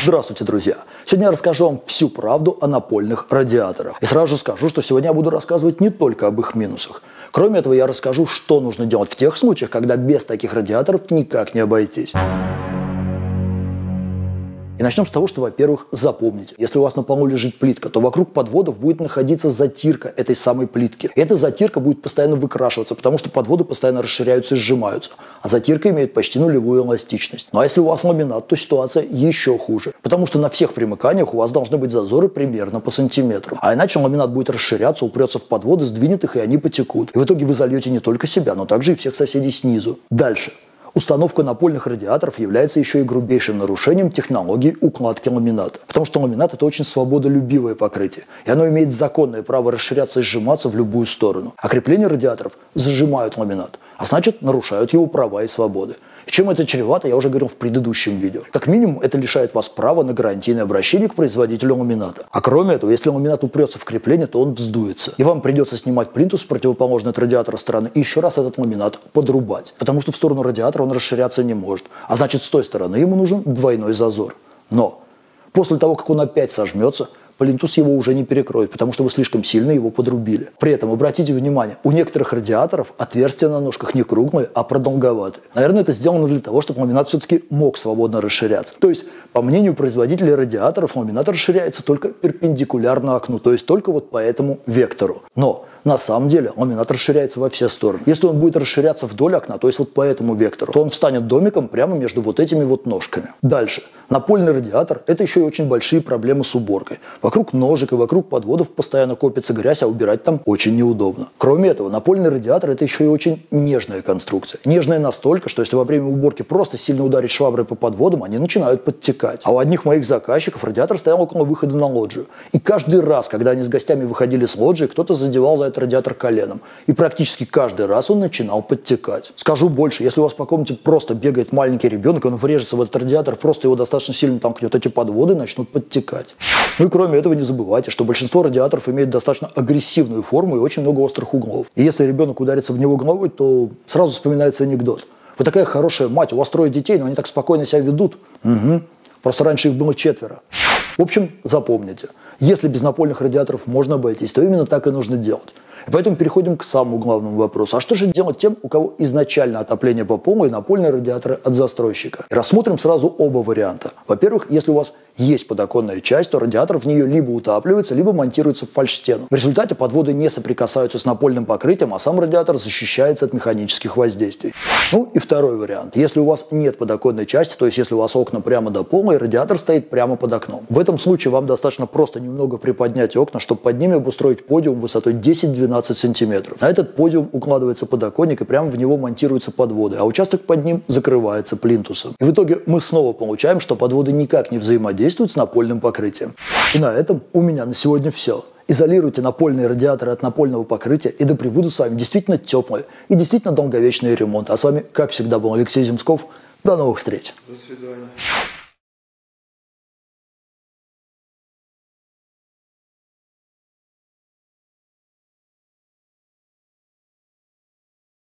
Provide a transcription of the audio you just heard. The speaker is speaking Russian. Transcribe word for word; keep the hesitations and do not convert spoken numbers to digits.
Здравствуйте, друзья! Сегодня я расскажу вам всю правду о напольных радиаторах. И сразу же скажу, что сегодня я буду рассказывать не только об их минусах. Кроме этого, я расскажу, что нужно делать в тех случаях, когда без таких радиаторов никак не обойтись. И начнем с того, что, во-первых, запомните, если у вас на полу лежит плитка, то вокруг подводов будет находиться затирка этой самой плитки. И эта затирка будет постоянно выкрашиваться, потому что подводы постоянно расширяются и сжимаются. А затирка имеет почти нулевую эластичность. Ну а если у вас ламинат, то ситуация еще хуже. Потому что на всех примыканиях у вас должны быть зазоры примерно по сантиметру. А иначе ламинат будет расширяться, упрется в подводы, сдвинет их, и они потекут. И в итоге вы зальете не только себя, но также и всех соседей снизу. Дальше. Установка напольных радиаторов является еще и грубейшим нарушением технологии укладки ламината. Потому что ламинат – это очень свободолюбивое покрытие. И оно имеет законное право расширяться и сжиматься в любую сторону. А крепления радиаторов зажимают ламинат, а значит нарушают его права и свободы. С чем это чревато, я уже говорил в предыдущем видео. Как минимум, это лишает вас права на гарантийное обращение к производителю ламината. А кроме этого, если ламинат упрется в крепление, то он вздуется. И вам придется снимать плинтус с противоположной от радиатора стороны и еще раз этот ламинат подрубать. Потому что в сторону радиатора он расширяться не может. А значит, с той стороны ему нужен двойной зазор. Но после того, как он опять сожмется, плинтус его уже не перекроет, потому что вы слишком сильно его подрубили. При этом, обратите внимание, у некоторых радиаторов отверстия на ножках не круглые, а продолговатые. Наверное, это сделано для того, чтобы ламинат все-таки мог свободно расширяться. То есть, по мнению производителей радиаторов, ламинат расширяется только перпендикулярно окну, то есть только вот по этому вектору. Но на самом деле ламинат расширяется во все стороны. Если он будет расширяться вдоль окна, то есть вот по этому вектору, то он встанет домиком прямо между вот этими вот ножками. Дальше. Напольный радиатор – это еще и очень большие проблемы с уборкой. Вокруг ножек и вокруг подводов постоянно копится грязь, а убирать там очень неудобно. Кроме этого, напольный радиатор – это еще и очень нежная конструкция. Нежная настолько, что если во время уборки просто сильно ударить шваброй по подводам, они начинают подтекать. А у одних моих заказчиков радиатор стоял около выхода на лоджию. И каждый раз, когда они с гостями выходили с лоджии, кто-то задевал за этот радиатор коленом. И практически каждый раз он начинал подтекать. Скажу больше, если у вас по комнате просто бегает маленький ребенок, он врежется в этот радиатор, просто его достаточно сильно тамкнет, эти подводы начнут подтекать. Ну и кроме этого не забывайте, что большинство радиаторов имеют достаточно агрессивную форму и очень много острых углов. И если ребенок ударится в него головой, то сразу вспоминается анекдот. Вы такая хорошая мать, у вас трое детей, но они так спокойно себя ведут. Угу. Просто раньше их было четверо. В общем, запомните, если без напольных радиаторов можно обойтись, то именно так и нужно делать. И поэтому переходим к самому главному вопросу. А что же делать тем, у кого изначально отопление по полу и напольные радиаторы от застройщика? И рассмотрим сразу оба варианта. Во-первых, если у вас есть подоконная часть, то радиатор в нее либо утапливается, либо монтируется в фальшстену. В результате подводы не соприкасаются с напольным покрытием, а сам радиатор защищается от механических воздействий. Ну и второй вариант. Если у вас нет подоконной части, то есть если у вас окна прямо до пола, и радиатор стоит прямо под окном. В этом случае вам достаточно просто немного приподнять окна, чтобы под ними обустроить подиум высотой десять-двенадцать сантиметров. На этот подиум укладывается подоконник, и прямо в него монтируются подводы, а участок под ним закрывается плинтусом. И в итоге мы снова получаем, что подводы никак не взаимодействуют с напольным покрытием. И на этом у меня на сегодня все. Изолируйте напольные радиаторы от напольного покрытия, и да пребудут с вами действительно теплые и действительно долговечные ремонты. А с вами, как всегда, был Алексей Земсков. До новых встреч. До свидания.